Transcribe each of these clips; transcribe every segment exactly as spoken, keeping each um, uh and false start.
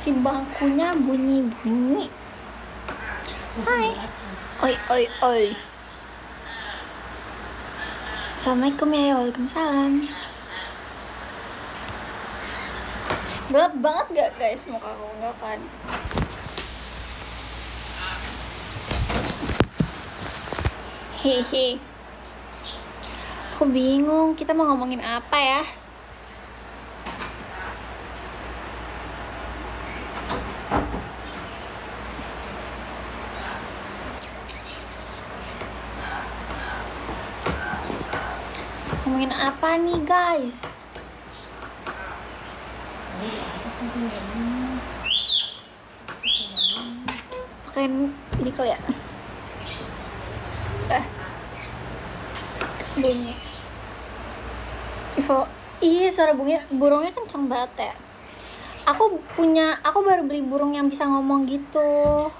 si bangkunya bunyi-bunyi. Hai. Oi oi oi. Assalamualaikum ya. Waalaikumsalam. Gelap banget gak guys muka aku? Enggak kan? Hehe. Aku bingung kita mau ngomongin apa ya? Ngomongin apa nih guys? Pakein ini kali ya. Eh, bunyi. Info. Iya suara bunyi burungnya kenceng banget ya. Aku punya, aku baru beli burung yang bisa ngomong gitu.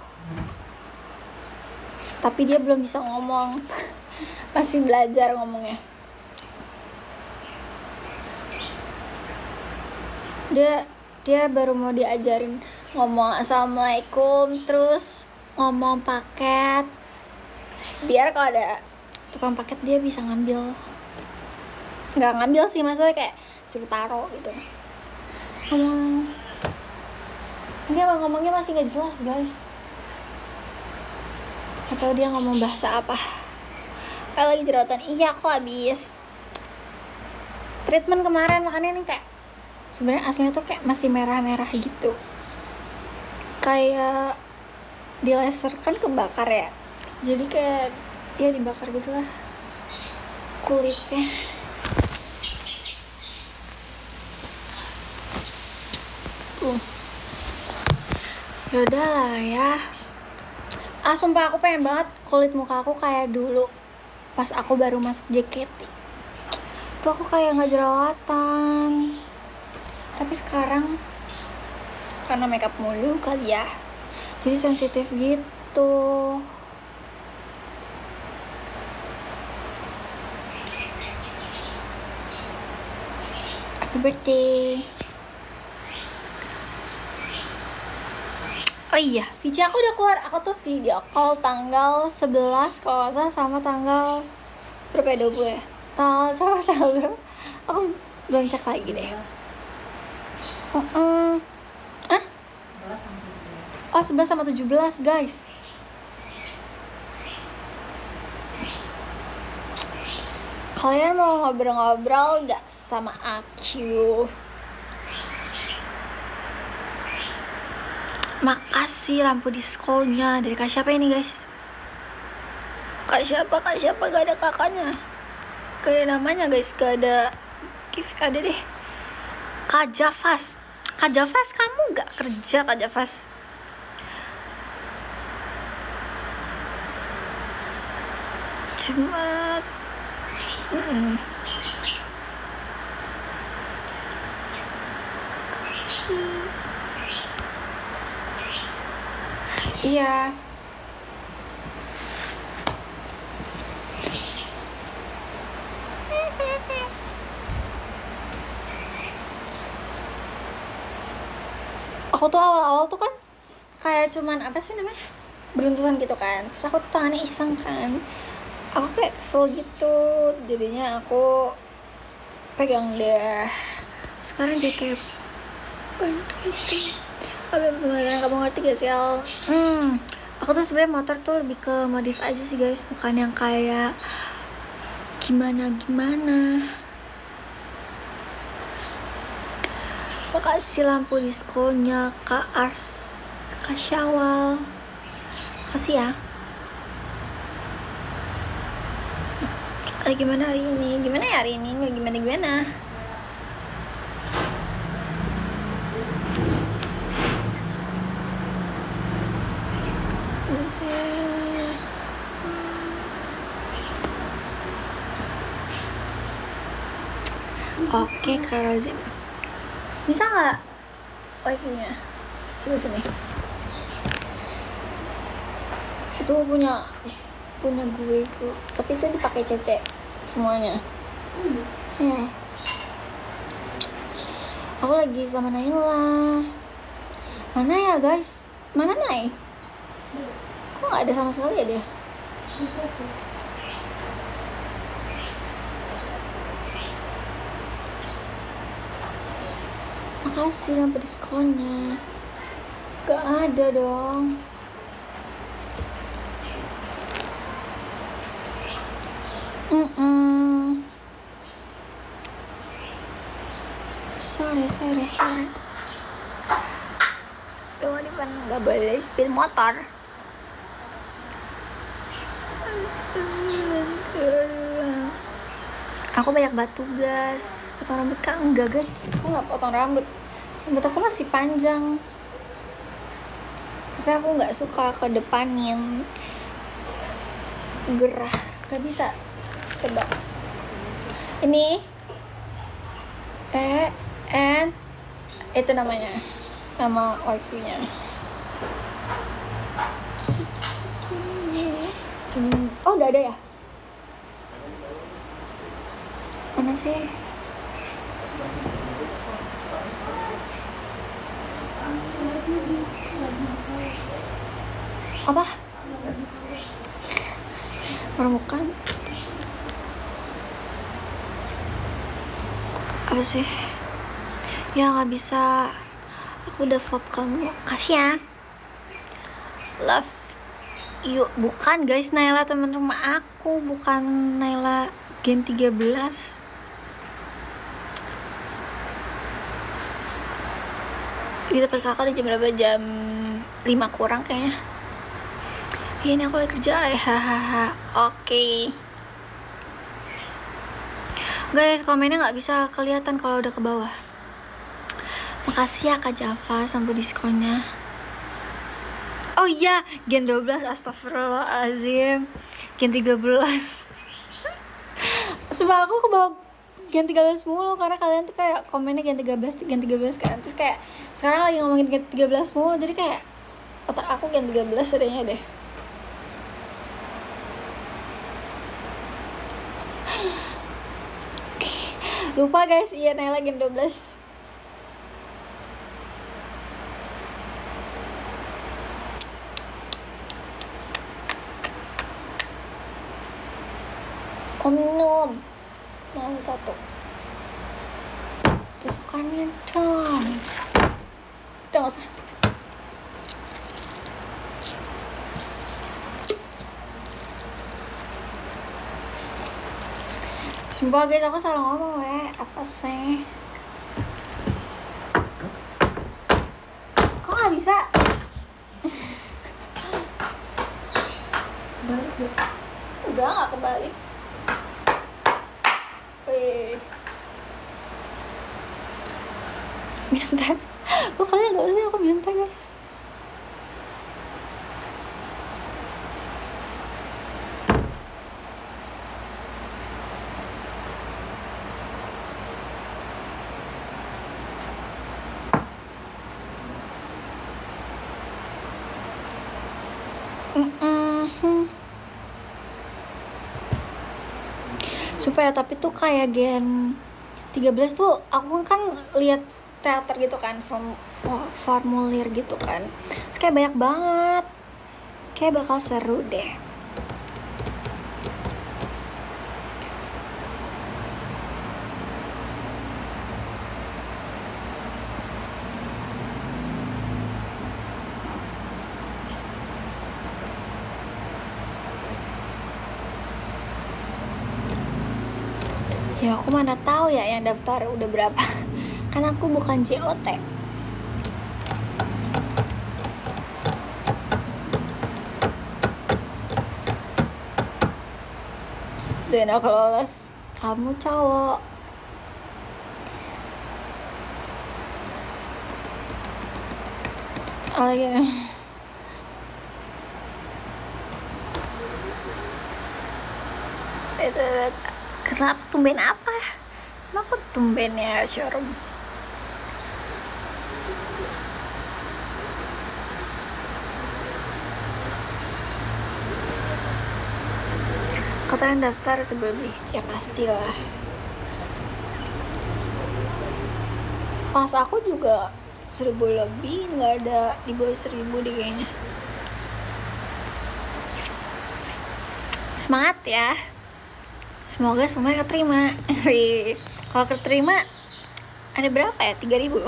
Tapi dia belum bisa ngomong. Masih belajar ngomongnya. dia dia baru mau diajarin ngomong assalamualaikum, terus ngomong paket, biar kalau ada tukang paket dia bisa ngambil. Nggak ngambil sih, maksudnya kayak suruh taro gitu. Ngomong ini emang ngomongnya masih nggak jelas guys, atau dia ngomong bahasa apa. Kayak lagi jerawatan. Iya aku habis treatment kemarin, makanya ini kayak sebenarnya aslinya tuh kayak masih merah-merah gitu, kayak di laser kan kebakar ya, jadi kayak ya dibakar gitulah kulitnya. uh. Yaudah lah ya. Ah sumpah aku pengen banget kulit muka aku kayak dulu pas aku baru masuk J K T tuh, aku kayak nggak jerawatan. Tapi sekarang karena makeup mulu kali ya, jadi sensitif gitu. Happy birthday. Oh iya, video aku udah keluar. Aku tuh video call tanggal sebelas kalau nggak salah, sama tanggal berapa ya, dua puluh ya? Tanggal, sama tanggal berapa? Aku belum cek lagi deh. Uh -uh. Hah? Oh sebelas sama tujuh belas guys. Kalian mau ngobrol-ngobrol gak sama aku? Makasih lampu diskonya dari kak siapa ini guys? Kak siapa? Kak siapa? Gak ada kakaknya, gak ada namanya guys, gak ada gift. Ada deh Kak Javas. Kak Javas, kamu gak kerja Kak Javas? Jumat. mm -mm. Iya. Aku tuh awal-awal tuh kan kayak cuman apa sih namanya, beruntusan gitu kan, terus aku tuh tangannya iseng kan, aku kayak kesel gitu, jadinya aku pegang deh. Sekarang dia kayak gitu. Apa beneran kamu ngerti gak sih Al? Hmm, aku tuh sebenarnya motor tuh lebih ke modif aja sih guys, bukan yang kayak gimana gimana. Makasih lampu diskonya Kak Ars, Kak Syawal, kasih ya. Hari gimana hari ini? Gimana ya hari ini? Nggak gimana gimana. Oke Kak Rozin, bisa nggak wifi-nya? Coba sini. Itu punya punya gue tuh, tapi itu dipakai cece semuanya. Hmm. Ya. Aku lagi sama Naila. Mana ya guys. Mana Nay? Kok nggak ada sama sekali ya dia? Makasih sampai diskonnya. Gak ada dong. Mm-mm. Sorry, sorry, sorry. Spill di depan nggak boleh spill motor. Aku banyak batu gas. Potong rambut kak? Enggak guys, aku nggak potong rambut. Rambut aku masih panjang. Tapi aku nggak suka ke depanin. Gerah, nggak bisa. Coba ini eh and itu namanya, nama wifi nya. hmm. Oh udah ada ya, mana sih? Apa menemukan apa sih ya? Nggak bisa, aku udah vote kamu, kasih ya. Love you. Bukan guys, Naila teman rumah aku, bukan Naila Gen tiga belas. Kita dapat kakak di jam berapa? Jam lima kurang kayaknya. Ya, ini aku lagi kerja ya. Hahaha. Oke guys, komennya nggak bisa kelihatan kalau udah ke bawah. Makasih ya Kak Java sampai diskonnya. Oh iya, Gen dua belas, astagfirullahaladzim. Gen tiga belas. Sumpah aku ke bawah Gen tiga belas mulu, karena kalian tuh kayak komennya Gen tiga belas, Gen tiga belas kan. Terus kayak sekarang lagi ngomongin Gen tiga belas mulu, jadi kayak otak aku Gen tiga belas adanya deh. Lupa guys, iya Naila Gen dua belas. Mau minum, mau satu. Kesukaannya dong. Udah gak usah. Sumpah guys, aku salah ngomong we. Apa sih? Kok gak bisa? Balik ya? Udah gak kebalik. Wih. Bentar. Kok kalian gak usah, aku bentar guys. Supaya tapi tuh kayak Gen tiga belas tuh aku kan lihat teater gitu kan, form, formulir gitu kan. Terus kayak banyak banget. Kayak bakal seru deh. Ya aku mana tahu ya yang daftar udah berapa. Kan aku bukan J O T. Dan aku lolos, kamu cowok. Oh lagi. Itu kenapa tumben apa? Kenapa tumbennya showroom? Katanya daftar sebelum nih, ya pastilah. Pas aku juga seratus ribu lebih, nggak ada di bawah seribu deh kayaknya. Semangat ya, semoga semuanya keterima. Kalau keterima ada berapa ya? tiga ribu.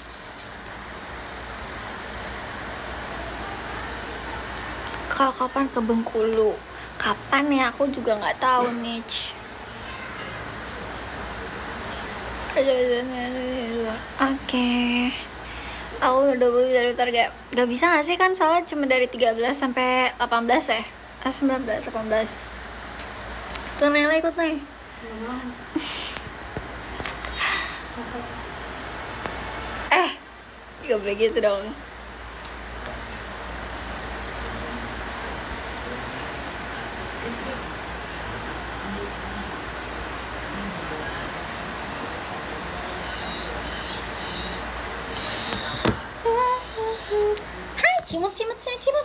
Kalau kapan ke Bengkulu? Kapan ya? Aku juga nggak tahu nih. Oke, okay. Aku udah beli dari Targa. Gak bisa gak sih kan, soalnya cuma dari tiga belas sampai delapan belas ya. Ah, sembilan belas, delapan belas. Tuh Nela ikut nih. Eh, gak boleh gitu dong. Hai, cimut, cimut, saya cimut.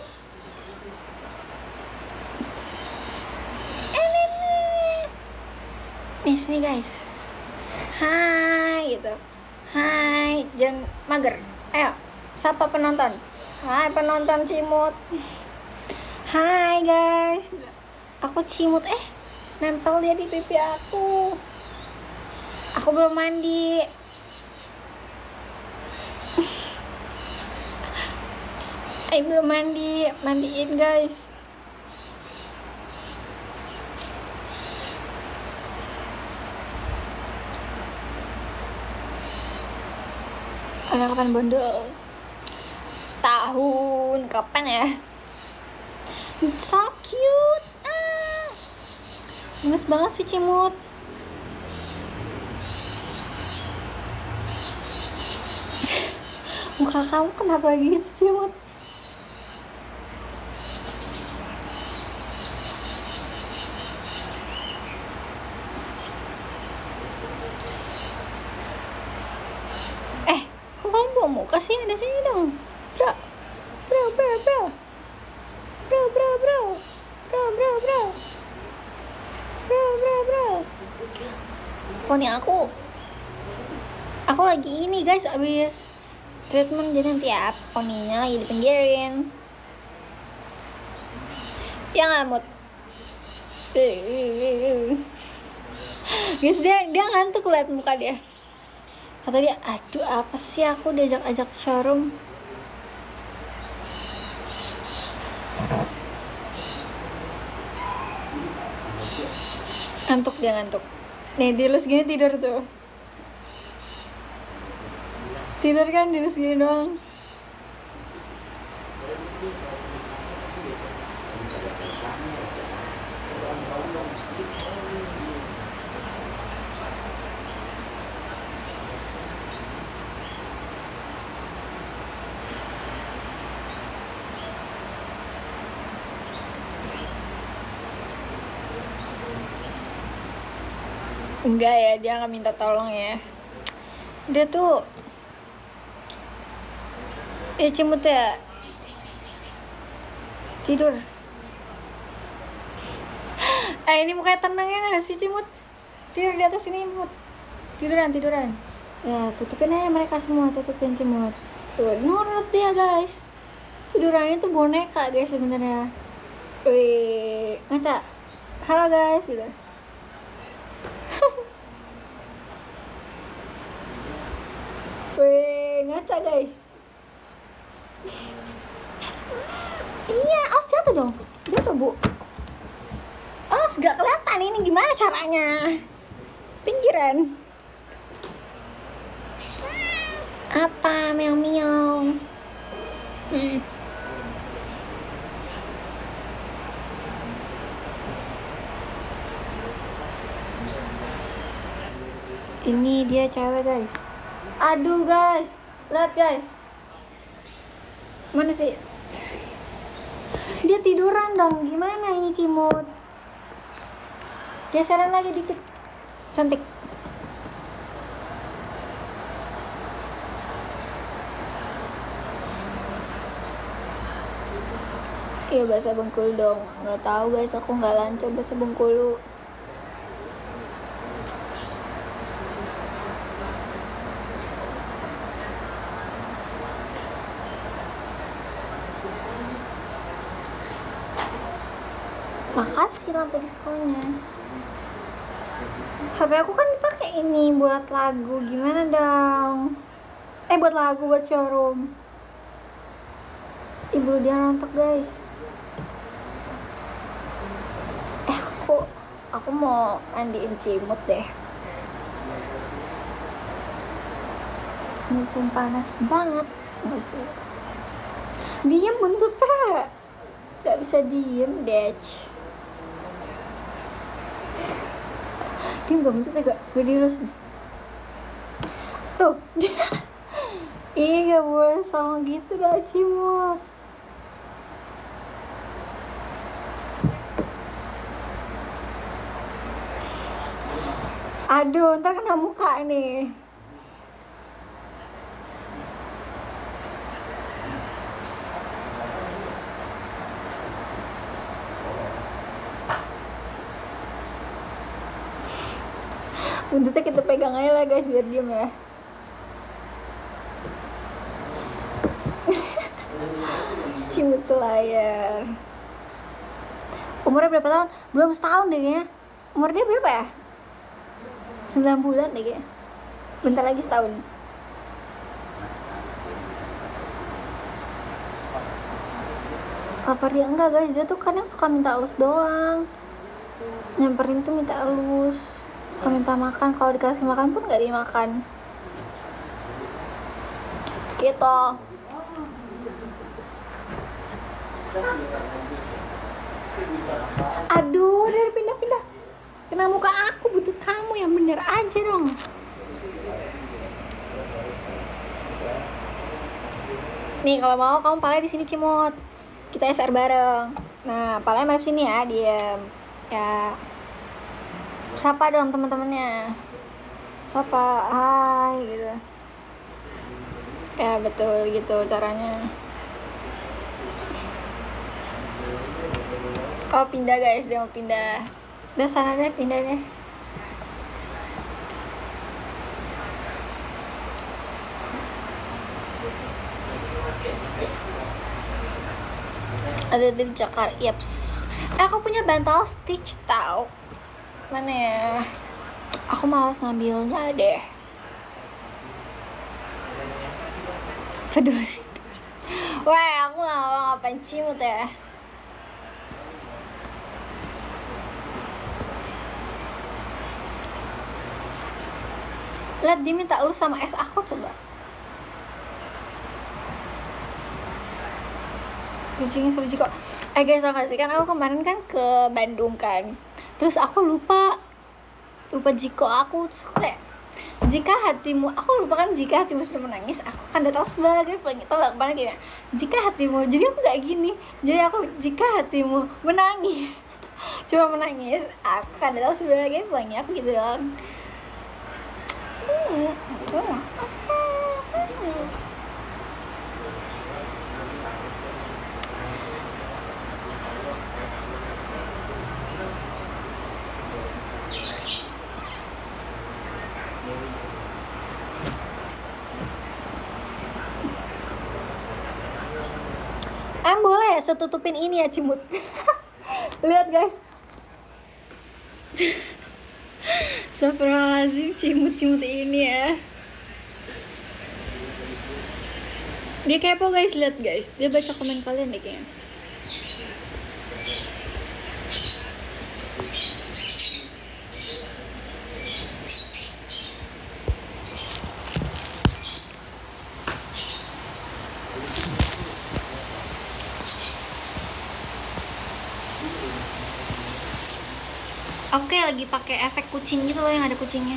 Nih sini guys. Hai gitu. Hai, jangan mager. Ayo, sapa penonton. Hai penonton cimut. Hai guys. Aku cimut, eh nempel dia di pipi aku. Aku belum mandi. Ayo belum mandi, mandiin guys. Anak kapan bondol? Tahun kapan ya? So cute. Ah. Gemes banget sih cimut. Muka kamu kenapa gitu cimut? Muka sini, di sini dong, bro, bro, bro, bro, bro, bro, bro, bro, bro, bro, bro, bro, bro. Poni aku, aku lagi ini guys, abis treatment jadi nanti ya poninya lagi dipinggirin. Ya nggak mood. Guys dia dia ngantuk liat muka dia. Kata dia, aduh apa sih aku diajak-ajak showroom. Ngantuk dia ngantuk. Nih dilus gini tidur tuh. Tidur kan dilus gini doang. Enggak ya, dia nggak minta tolong ya. Dia tuh ya cimut ya. Tidur. Eh ini mukanya tenang ya nggak sih cimut? Tidur di atas ini cimut. Tiduran, tiduran. Ya tutupin aja mereka semua, tutupin cimut. Tuh nurut dia guys. Tidurannya tuh boneka guys sebenarnya. Wih, ngaca. Halo guys gitu. Wih, ngaca guys. Iya, awas jatuh dong. Jatuh bu. Awas gak kelihatan ini gimana caranya. Pinggiran. Apa meow meow. Hmm. Ini dia cewek guys. Aduh guys, lihat guys. Mana sih? Dia tiduran dong. Gimana ini cimut? Geseran lagi dikit. Cantik. Iya bahasa Bengkulu dong. Nggak tahu guys, aku nggak lancar bahasa Bengkulu. Makasih lampu diskonya. H P aku kan dipakai ini buat lagu, gimana dong? Eh buat lagu, buat showroom. Ibu dia rontok guys. Eh aku aku mau mandiin Cimut deh. Mumpung panas banget, nggak sih? Diem buntut pak, nggak bisa diem deh. Diem gak buntut ya, gak gak dilus nih. Tuh. Ih gak boleh sama gitu dah Cimut. Aduh, ntar kena muka nih. Buntutnya kita pegang aja lah guys, biar diem ya. Cimut selayar. Umurnya berapa tahun? Belum setahun deh kayaknya. Umur dia berapa ya? sembilan bulan deh kayaknya. Bentar lagi setahun. Lapar dia enggak guys, dia tuh kadang suka minta elus doang. Nyamperin tuh minta elus. Kalau minta makan, kalau dikasih makan pun gak dimakan. Gitu. Aduh, udah pindah-pindah. Kena muka aku, butut kamu yang bener aja dong. Nih kalau mau kamu palanya di sini Cimut. Kita S R bareng. Nah, palanya main sini ya, diem. Ya. Sapa dong teman-temannya. Sapa, hai gitu. Ya betul gitu caranya. Oh pindah guys, dia mau pindah. Udah sana deh, pindah deh. Ada di Jakarta, yaps. Eh, aku punya bantal Stitch tau. Mana ya? Aku malas ngambilnya deh. Peduli. Wah, aku gak mau ngapain Cimut ya. Lihat dia minta lu sama es aku coba. Kucingnya suruh Jiko. Eh guys, tau gak sih kan aku kemarin kan ke Bandung kan. Terus aku lupa lupa Jiko aku, terus aku kayak jika hatimu, aku lupa kan jika hatimu sudah menangis, aku akan datang sebagai pelangi. Tau gak kemarin kayak jika hatimu, jadi aku gak gini, jadi aku jika hatimu menangis cuma menangis, aku akan datang sebagai pelangi, aku gitu doang. hmm, hmm. Em boleh setutupin ini ya Cimut. Lihat guys. Astagfirullahaladzim, Cimut-Cimut ini ya. Dia kepo guys, lihat guys. Dia baca komen kalian deh kayaknya. Oke, lagi pakai efek kucing gitu loh, yang ada kucingnya.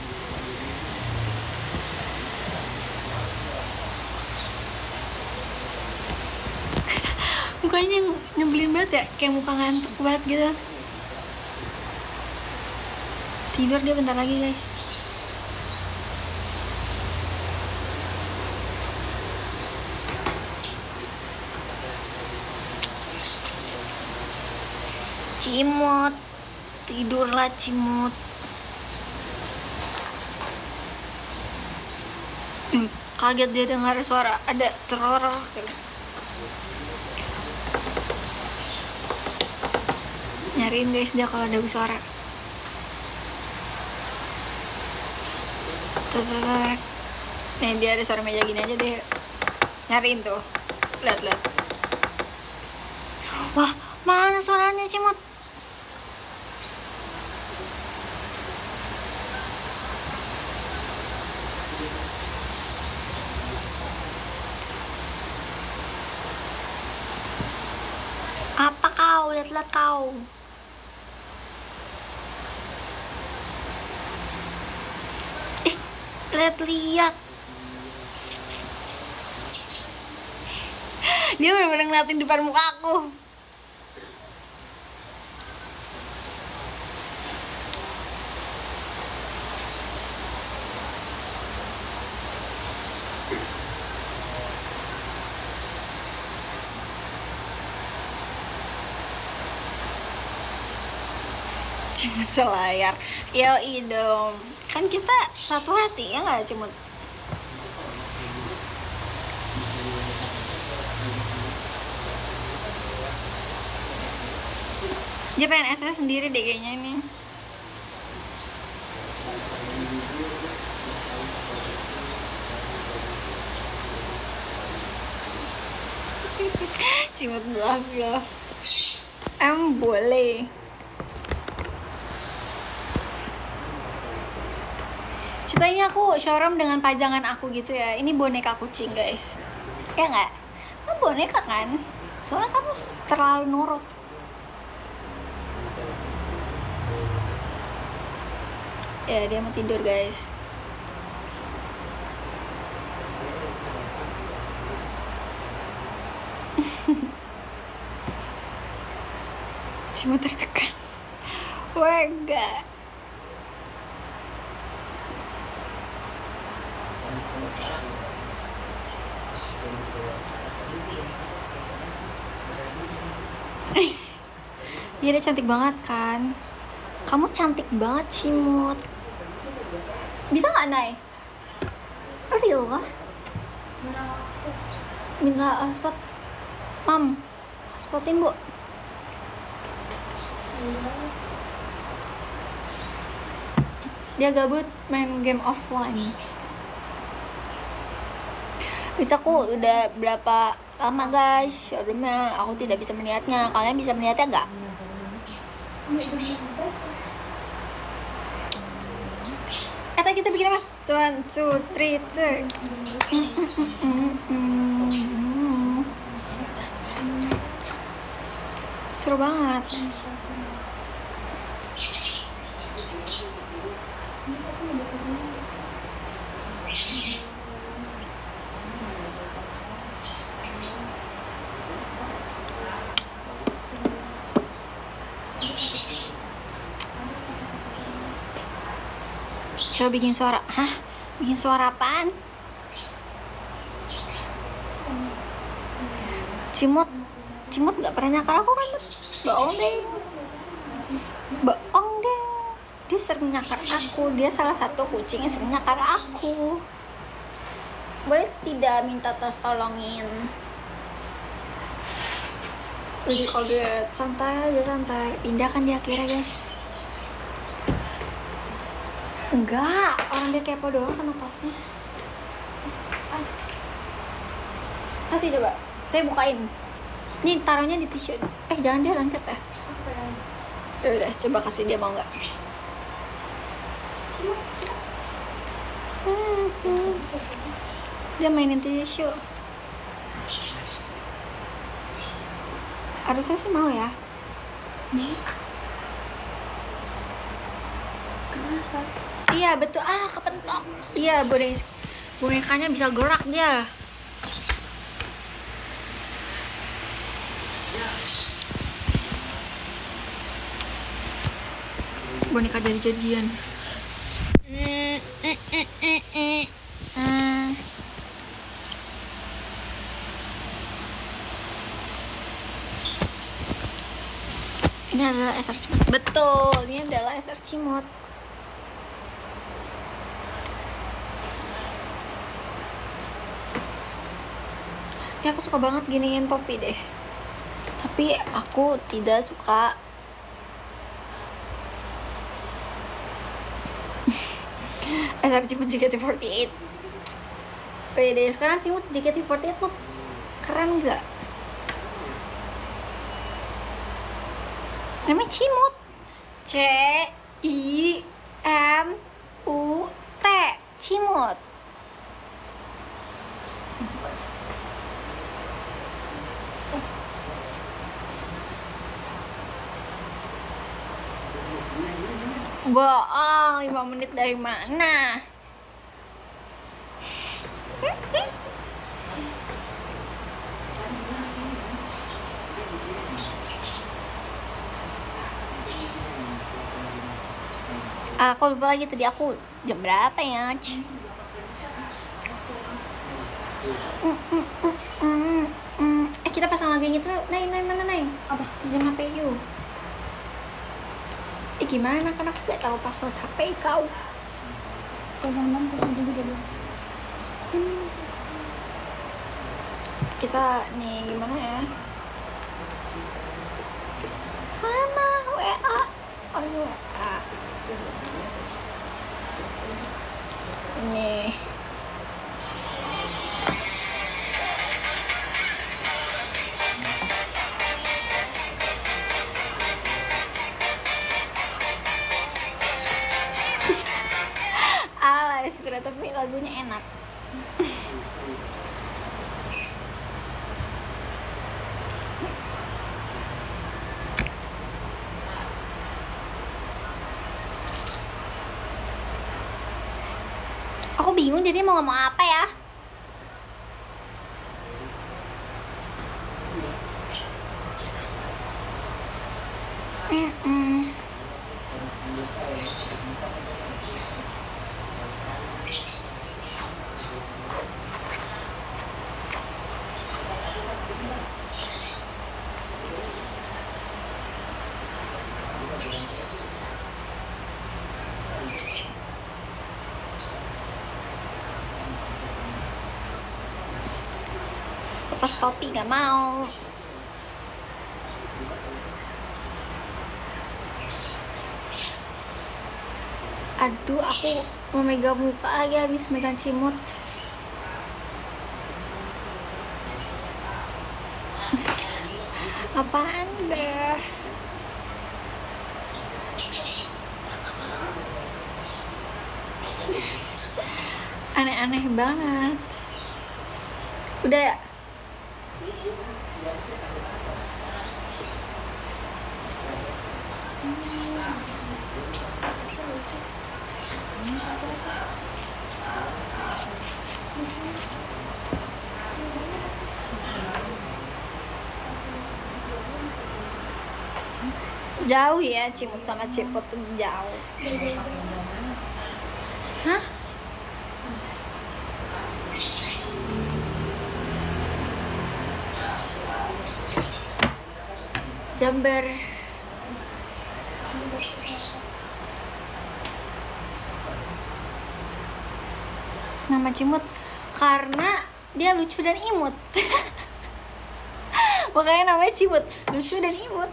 Mukanya nyebelin banget ya, kayak muka ngantuk banget gitu. Tidur dia bentar lagi guys. Cimut, tidurlah Cimut. Hmm, kaget dia dengar suara ada terorok gitu. Nyariin guys dia kalau ada suara. Nih dia ada suara meja gini aja deh. Nyariin tuh. Lihat lihat. Wah, mana suaranya Cimut? Apa kau? Lihat-lihat kau. Eh, lihat-lihat. Dia benar-benar ngeliatin depan muka aku. Cimut selayar. Yoi dong. Kan kita satu hati ya nggak Cimut? Dia pengen S S sendiri deh kayaknya ini. Cimut blah. Em boleh. Ceritanya aku showroom dengan pajangan aku gitu ya. Ini boneka kucing guys. Ya nggak? Kan boneka kan? Soalnya kamu terlalu nurut. Ya dia mau tidur guys. Cuma tertekan. Warga. Dia udah cantik banget kan? Kamu cantik banget Cimut. Bisa nggak Nay? Real kah? Minta hotspot. Mam, hotspotin bu. Dia gabut main game offline. Bisa aku udah berapa lama guys showroomnya. Aku tidak bisa melihatnya. Kalian bisa melihatnya nggak? Eta kita bikin apa? One, two, three, two. Seru banget. Coba bikin suara. Hah? Bikin suara apaan? Cimut Cimut gak pernah nyakar aku kan? Bohong deh. Bohong deh. Dia sering nyakar aku. Dia salah satu kucing yang sering nyakar aku. Boleh tidak minta tas tolongin? Lagi kaget. Santai aja santai. Pindah kan dia akhirnya guys. Enggak, orang dia kepo doang sama tasnya. Kasih coba, saya bukain. Nih taruhnya di tisu. Eh jangan dia lengket ya. Ya udah, coba kasih dia mau nggak? Dia mainin tisu. Harusnya sih mau ya. Iya betul, ah kepentok. Iya boneka bonekanya bisa gerak dia. Boneka jadi-jadian. Mm, mm, mm, mm, mm. Mm. Ini adalah S R Cimut. Betul, ini adalah S R Cimut. Ya aku suka banget giniin topi deh. Tapi aku tidak suka Eh sorry, Cimut J K T empat delapan. Wede, sekarang Cimut J K T empat delapan tuh keren nggak? Namanya Cimut. C I M U T. Cimut. Bohong, lima menit dari mana? Aku lupa lagi tadi aku jam berapa ya? Mm, mm, mm, mm, mm. Eh kita pasang lagi yang itu. Nai, nai, mana nai? Apa? Jam H P you. Eh gimana kan aku gak tahu password H P kau. Kita nih gimana ya? Mana W A? Oh W A. Ini. Alah, syukur tapi lagunya enak. Aku bingung jadi mau ngomong apa ya. Mm -mm. Lepas topi gak mau. Aduh, aku mau megang muka lagi habis megang Cimut. Apaan dah? Aneh-aneh banget. Udah ya? Jauh ya, Cimut sama Ciput tuh jauh. Hah? Jember. Nama Cimut karena dia lucu dan imut. Makanya namanya Cimut, lucu dan imut.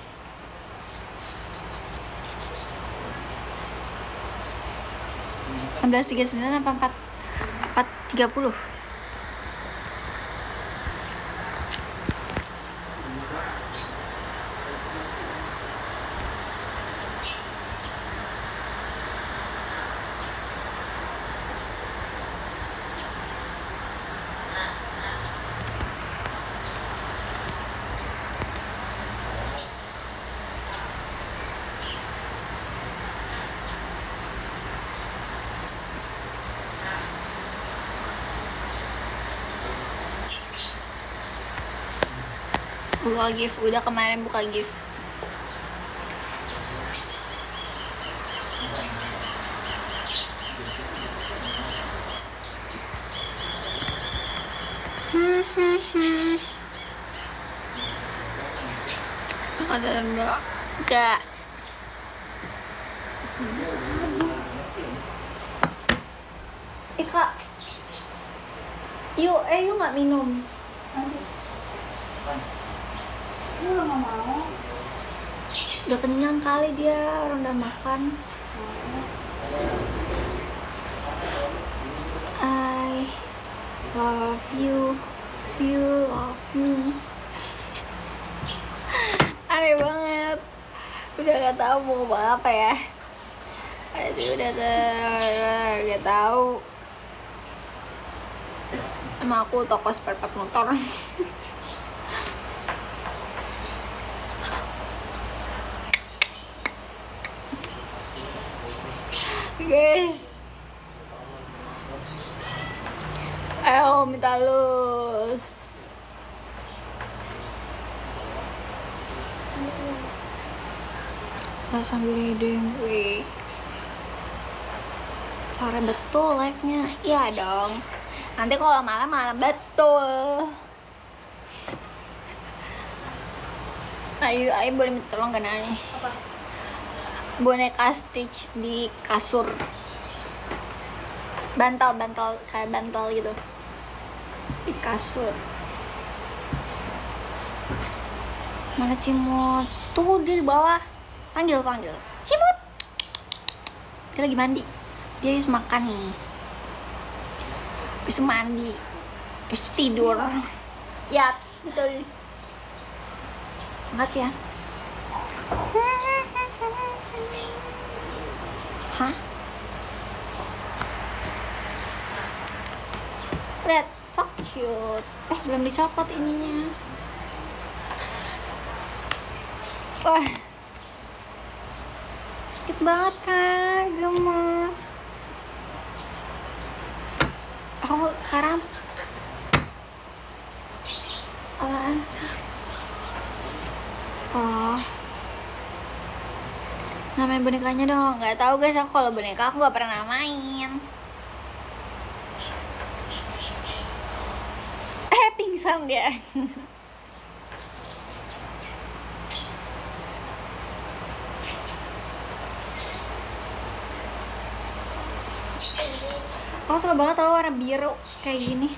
enam belas tiga puluh sembilan apa empat empat tiga puluh. Buka gift, udah kemarin buka gift. Hmm hmm hmm. Ada mbak, enggak. Eh kak, yuk, eh yuk nggak minum. Lu nggak mau? Udah kenyang kali dia, orang udah makan. love you, you love me. Aneh banget, udah gak tahu mau ngomong apa ya. Aduh, udah gak tahu. Emang aku toko spare part motor. Guys, ayo minta lus. Gak sambil reading, wih. Sore betul live-nya, iya dong. Nanti kalau malam malam betul. Ayo, ayo boleh minta tolong gak nanya? Apa? Boneka Stitch di kasur, bantal bantal kayak bantal gitu di kasur. Mana Cimut? Tuh dia di bawah, panggil panggil Cimut. Dia lagi mandi, dia habis makan nih, habis mandi, habis tidur. Yaps, betul. Makasih ya. Hah? Lihat, so cute. Eh, belum dicopot ininya. Wah, sakit banget kan, gemes. Aku sekarang apaan sih? Oh, namain bonekanya dong. Nggak tahu guys, aku kalau boneka aku nggak pernah main. Eh, pingsan dia. Aku suka banget tau warna biru kayak gini.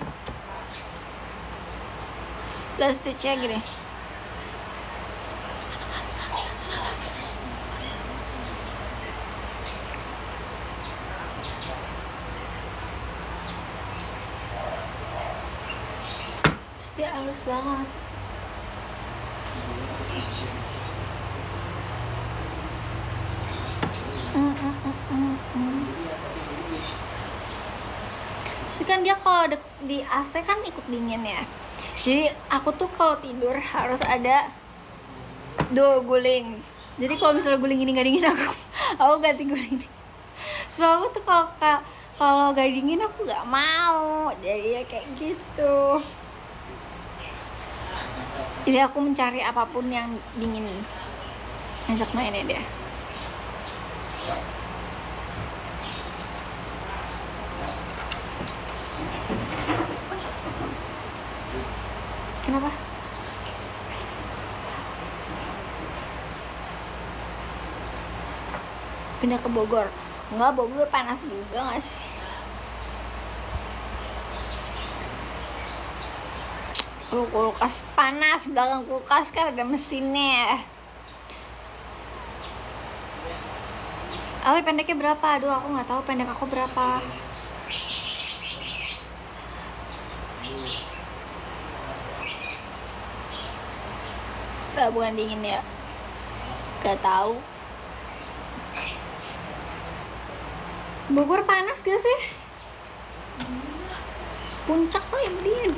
Dan stitchnya gini. Terus dia halus banget. Mm, mm, mm, mm, mm. Terus kan dia kalau di A C kan ikut dingin ya. Jadi aku tuh kalau tidur harus ada dua guling. Jadi kalau misalnya guling ini gak dingin, aku aku ganti guling ini. So aku tuh kalau kalau gak dingin aku gak mau. Jadi ya kayak gitu. Jadi aku mencari apapun yang dingin. Ngajak mainnya dia. Kenapa? Pindah ke Bogor. Enggak, Bogor panas juga gak sih? Lu kulkas panas, belakang kulkas kan ada mesinnya. Awi pendeknya berapa? Aduh, aku nggak tahu pendek aku berapa. Gak, bukan dingin ya. Gak tahu. Bogor panas gak sih? Puncak kok yang dingin.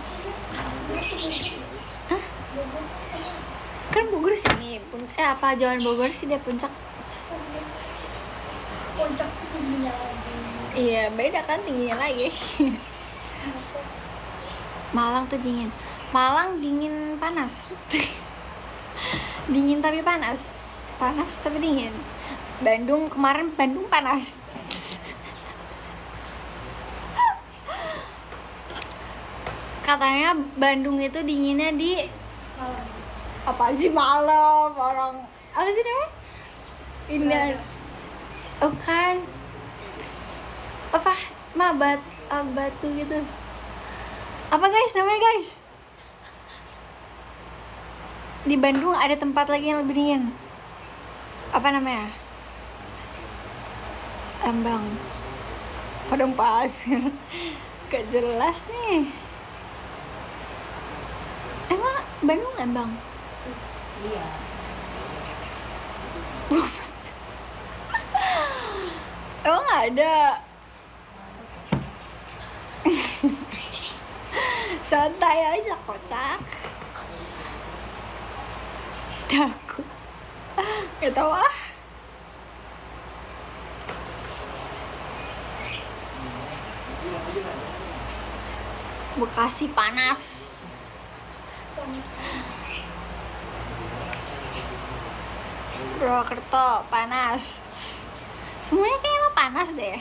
Hah? Kan Bogor sini. Eh apa jalan Bogor sih dia puncak? Puncak tuh tingginya lagi. Iya beda kan tingginya lagi. Malang tuh dingin. Malang dingin panas. Dingin tapi panas. Panas tapi dingin. Bandung kemarin Bandung panas. Katanya Bandung itu dinginnya di Malam. apa sih malam orang apa sih namanya? Indah. Oh kan. Apa? Mabat ah, batu gitu. Apa guys namanya guys? Di Bandung ada tempat lagi yang lebih dingin. Apa namanya? Ambang. Padang pasir. Gak jelas nih. Emang Bandung nggak bang? Iya. Emang nggak ada? Santai aja kocak. Takut. Gak tau ah. Bekasi panas. Purwokerto panas. Semuanya kayaknya emang panas deh.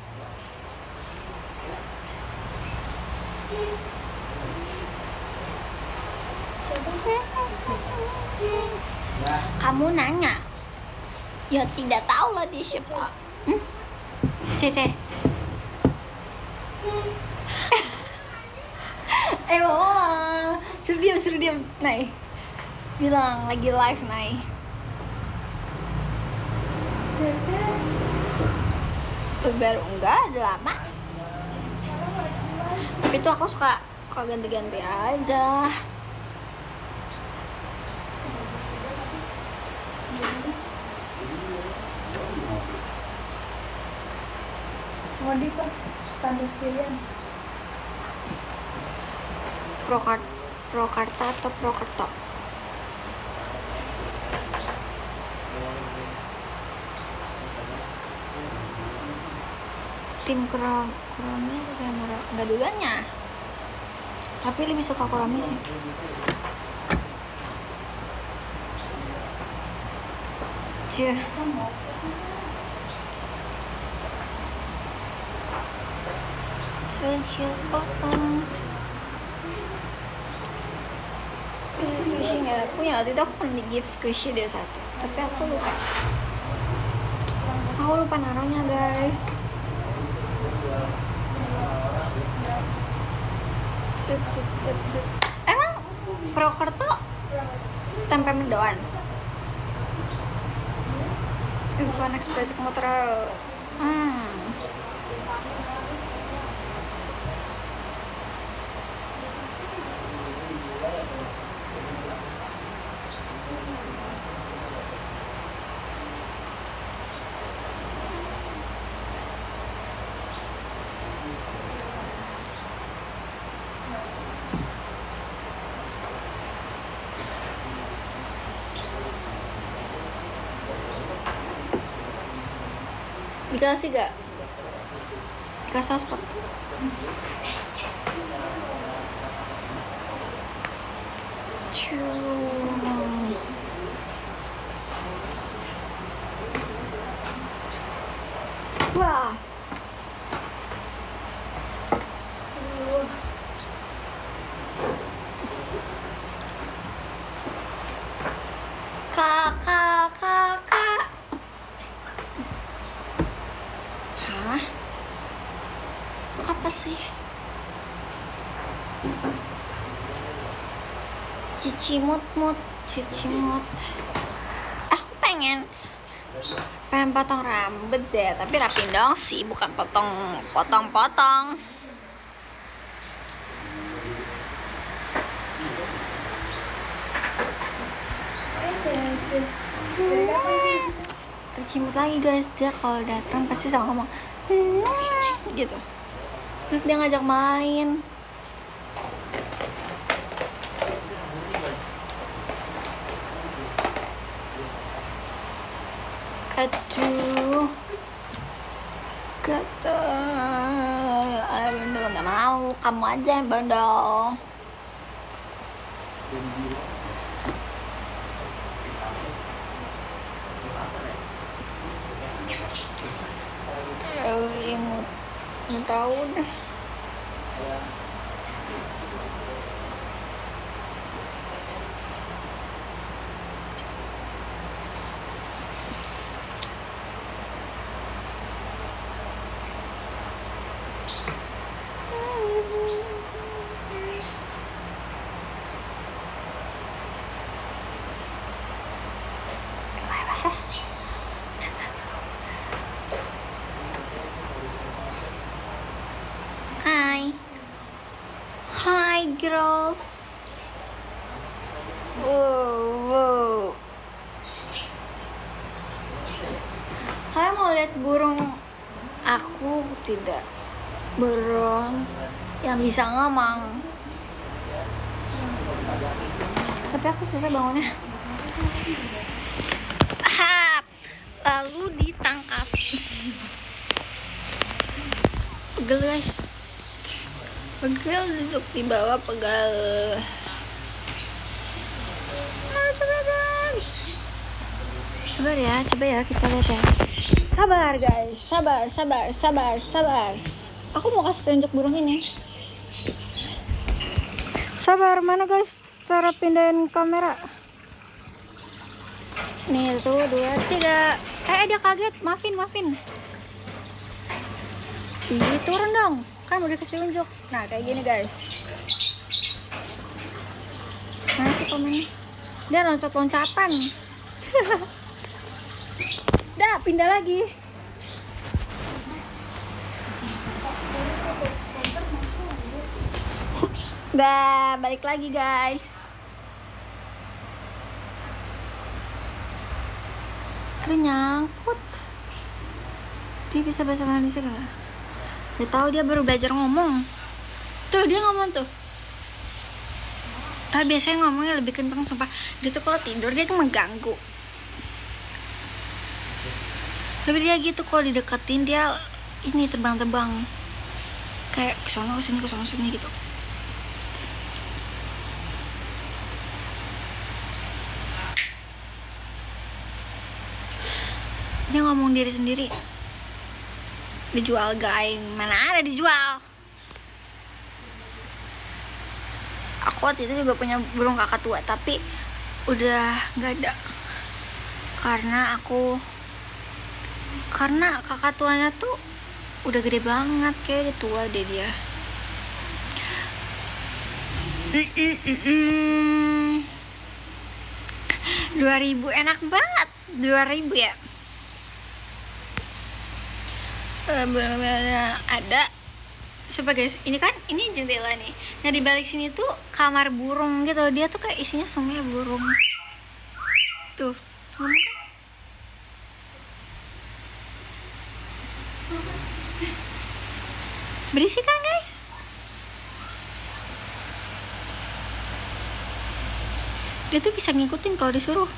Kamu nanya? Ya tidak tahu lah dia siapa. Hmm? Cece. Eh mama, suruh diam, suruh diam, Nay. Bilang lagi live, Nay. Tuh baru enggak, ada lama. Tapi tuh aku suka suka ganti-ganti aja. Mau di kok standar pilihan. Prokart Prokarta atau Prokerto? Tim Kuro Kuromi saya marah nggak duluannya, tapi lebih suka Kuromi sih. Cie. Cie sosong. Squishy nggak punya, waktu itu aku pernah di gift squishy deh satu, tapi aku lupa. Aku lupa naruhnya guys. Cet, cet, cet, cet. Emang Prokerto tempe mendoan? Info next project motor. Hmm. Dikasih gak? Dikasih hotspot. Cium. Wah. Kakak, kakak. Hah? Apa sih? Cicimut-mut, cicimut. Aku pengen pengen potong rambut deh, tapi rapin dong sih, bukan potong potong-potong. Tercimut lagi guys, dia kalau datang pasti sama ngomong gitu, terus dia ngajak main. Aduh, kata ayah bandel nggak mau, kamu aja yang bandel. Ya mau mau tahu deh. Hai. guys. Wow, wow. Kalian mau lihat burung? Aku tidak. Burung yang bisa ngomong. Tapi aku susah bangunnya. Hap. Lalu ditangkap. Pegel guys. Pegel duduk di bawah pegel. Nah, coba guys. Coba ya, coba ya kita lihat ya. Sabar guys, sabar, sabar, sabar, sabar. Aku mau kasih tunjuk burung ini. Sabar, mana guys? Cara pindahin kamera. Nih, tuh, dua, tiga. Eh, dia kaget. Maafin, maafin. Ih, turun dong. Kan udah kasih unjuk. Nah, kayak gini guys. Mana sih komennya? Dia loncat-loncatan. Dah, pindah lagi. Dah, balik lagi guys. Ada nyangkut. Dia bisa bahasa Indonesia gak? Gak tahu, dia baru belajar ngomong. Tuh, dia ngomong tuh. Tapi biasanya ngomongnya lebih kenceng, sumpah. Dia tuh kalau tidur dia tuh mengganggu. Tapi dia gitu, kalau dideketin dia ini terbang-terbang. Kayak kesono kesini, kesono kesini gitu. Dia ngomong diri sendiri. Dijual guys, mana ada dijual. Aku waktu itu juga punya burung kakak tua, tapi udah nggak ada. Karena aku Karena kakak tuanya tuh udah gede banget, kayak udah tua deh dia. Mm -mm -mm -mm. dua ribu enak banget. dua ribu ya. Uh, ada sebagai ini kan, ini jendela nih. Nah, di balik sini tuh kamar burung gitu. Dia tuh kayak isinya semuanya burung. Tuh, ngomong kan? Berisik kan guys? Dia tuh bisa ngikutin kalau disuruh.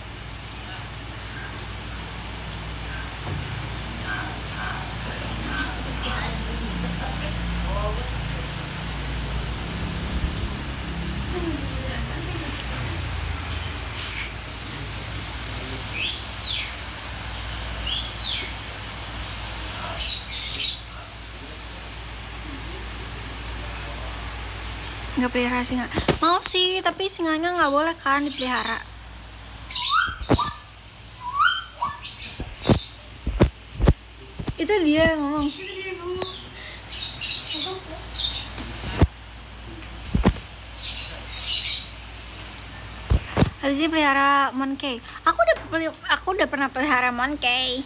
Nggak pelihara singa. Mau sih, tapi singanya nggak boleh kan dipelihara. Itu dia yang ngomong. Habis ini pelihara monkey. Aku udah aku udah pernah pelihara monkey.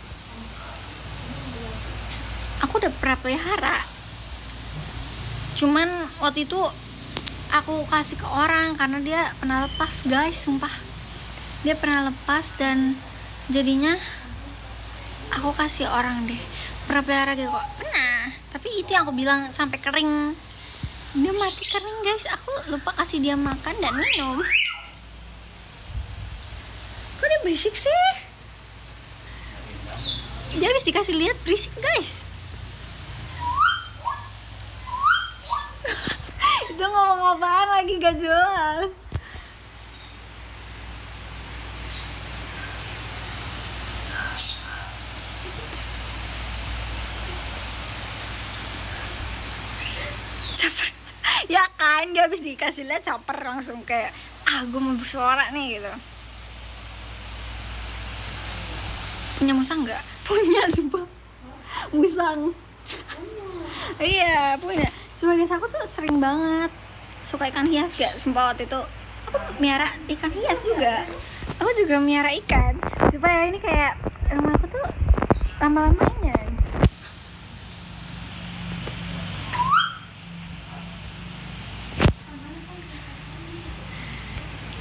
Aku udah pernah pelihara. Cuman waktu itu aku kasih ke orang karena dia pernah lepas guys, sumpah. Dia pernah lepas dan jadinya aku kasih orang deh. Pernah pelihara gitu kok? Pernah. Tapi itu yang aku bilang sampai kering. Dia mati kering guys. Aku lupa kasih dia makan dan minum. Kok dia berisik sih? Dia habis dikasih lihat berisik guys. Itu ngomong apaan lagi gak jelas. Caper. Ya kan, dia habis dikasih lihat caper langsung kayak, ah gue mau bersuara nih gitu. Punya musang nggak? Punya sumpah. Musang. Iya punya. Sebagai aku tuh sering banget suka ikan hias gak? Sumpah waktu itu aku miara ikan hias juga. Aku juga miara ikan supaya ini kayak rumah aku tuh lama-lamanya.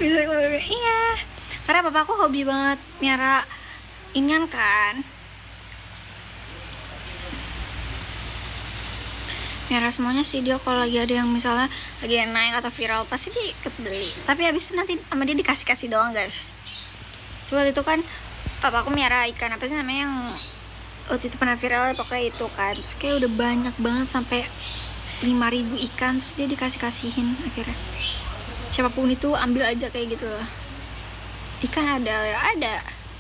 Bisa aku bilang, iya. Karena papa aku hobi banget miara inian kan. Miara semuanya sih dia, kalau lagi ada yang misalnya lagi naik atau viral pasti dia ikut beli. Tapi habis itu nanti sama dia dikasih-kasih doang guys. Coba itu kan papa aku miara ikan apa sih namanya yang waktu itu pernah viral, pokoknya itu kan. Terus kayak udah banyak banget sampai lima ribu ikan, terus dia dikasih-kasihin akhirnya. Siapapun itu ambil aja kayak gitu loh. Ikan ada ya ada.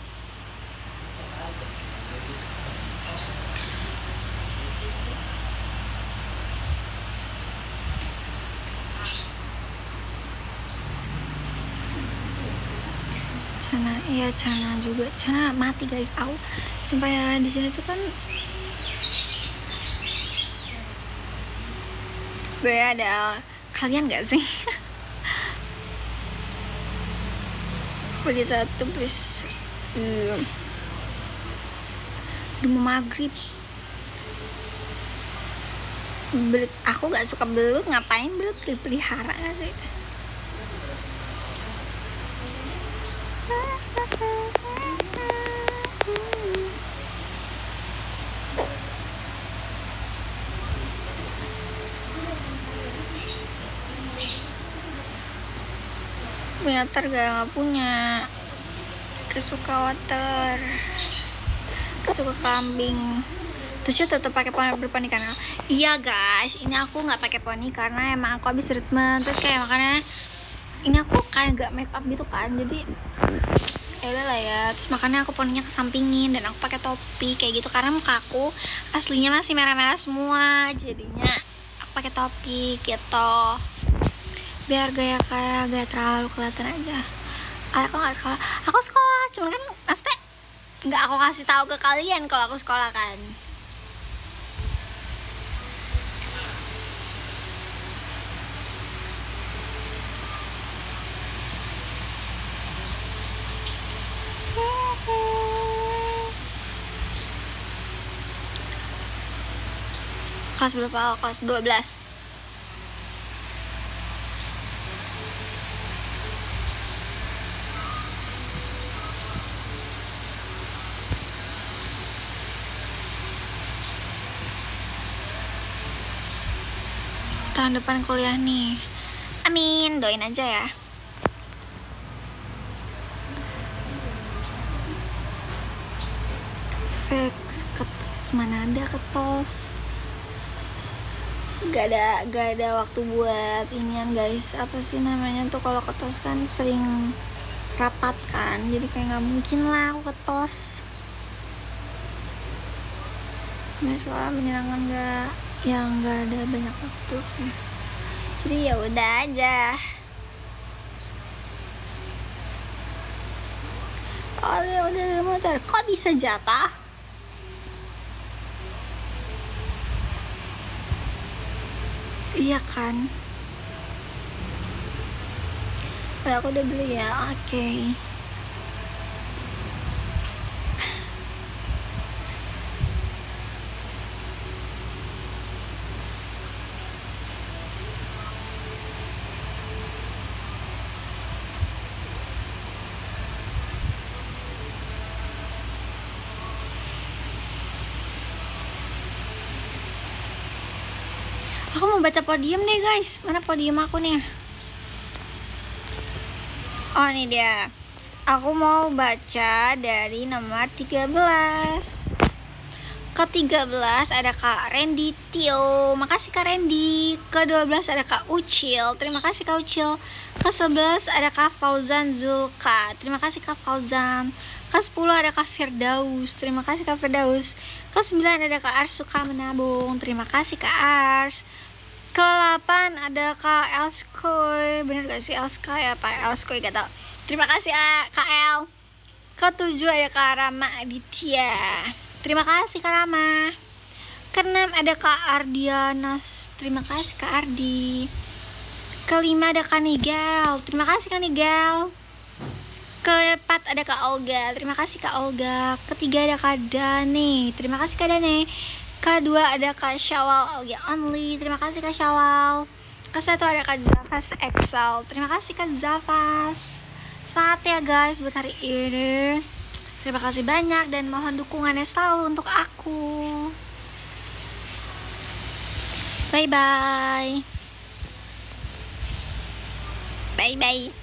Cana, iya Cana juga. Cana mati guys. Aku sampai di sini tuh kan gue ada kalian gak sih? Bagi satu please. Hmm. Udah mau maghrib. Belut, aku gak suka belut. Ngapain belut dipelihara gak sih? Punya water gak? Gak punya. Kesuka water, kesuka kambing. Terus tetap pakai poni berponi kanal. Iya guys, ini aku nggak pakai poni karena emang aku habis treatment. Terus kayak makanya ini aku kayak gak make up gitu kan, jadi ya udah lah ya. Terus makanya aku poninya kesampingin dan aku pakai topi kayak gitu karena muka aku aslinya masih merah-merah semua, jadinya aku pakai topi gitu biar gaya kayak gak terlalu kelihatan aja. Aku nggak sekolah, aku sekolah cuman kan maksudnya nggak aku kasih tahu ke kalian kalau aku sekolah kan. Kelas berapa? Kelas dua belas. Tahun depan kuliah nih. Amin, doain aja ya. Fix ketos, mana ada ketos. Gak ada, gak ada waktu buat inian guys. Apa sih namanya tuh kalau ketos kan sering rapat kan, jadi kayak nggak mungkin lah aku ketos. Nah sekolah menyenangkan nggak? Ya nggak ada banyak waktu sih. Jadi ya udah aja. Oh ya udah dari motor. Kok bisa jatah? Iya kan? Oh, aku udah beli ya. Oke. Okay. Aku mau baca podium deh guys. Mana podium aku nih? Oh ini dia. Aku mau baca dari nomor tiga belas. Ke tiga belas ada Kak Randy Tio. Makasih Kak Randy. Ke dua belas ada Kak Ucil. Terima kasih Kak Ucil. Ke sebelas ada Kak Fauzan Zulka. Terima kasih Kak Fauzan. Ke sepuluh ada Kak Firdaus. Terima kasih Kak Firdaus. Ke sembilan ada Kak Ars Suka Menabung. Terima kasih Kak Ars. Ke delapan ada Kak Elskoy. Bener gak sih Elskoy apa Elskoy gak tau. Terima kasih Kak El. Ke tujuh ada Kak Rama Aditya. Terima kasih Kak Rama. Ke enam ada Kak Ardianas. Terima kasih Kak Ardi. Ke lima ada Kak Nigel. Terima kasih Kak Nigel. Keempat ada Kak Olga. Terima kasih Kak Olga. Ketiga ada Kak Dane. Terima kasih Kak Dane. Kedua ada Kak Syawal Olga Only. Terima kasih Kak Syawal. Kasih tuh ada Kak Zafas Excel. Terima kasih Kak Zafas. Semangat ya guys buat hari ini. Terima kasih banyak dan mohon dukungannya selalu untuk aku. Bye bye. Bye bye.